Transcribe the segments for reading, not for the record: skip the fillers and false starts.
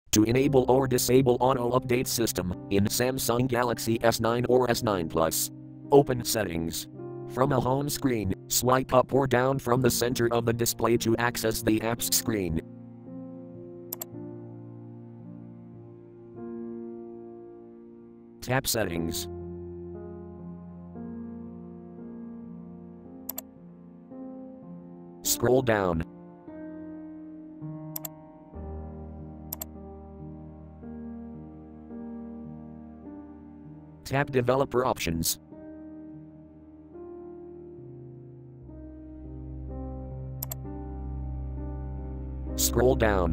To enable or disable auto update system in Samsung Galaxy S9 or S9 Plus, open Settings. From a home screen, swipe up or down from the center of the display to access the apps screen. Tap Settings. Scroll down. Tap Developer Options. Scroll down.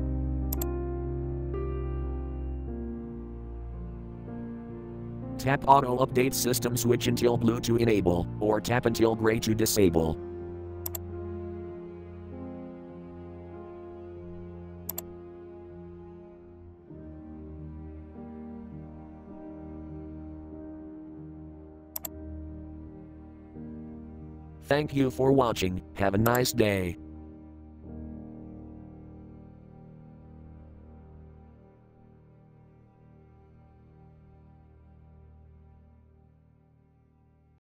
Tap Auto Update System switch until blue to enable, or tap until gray to disable. Thank you for watching. Have a nice day.